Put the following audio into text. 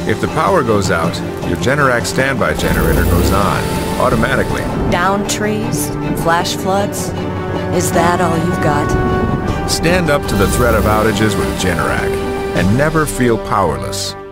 If the power goes out, your GenerX standby generator goes on, automatically. Down trees? Flash floods? Is that all you've got? Stand up to the threat of outages with GenerX and never feel powerless.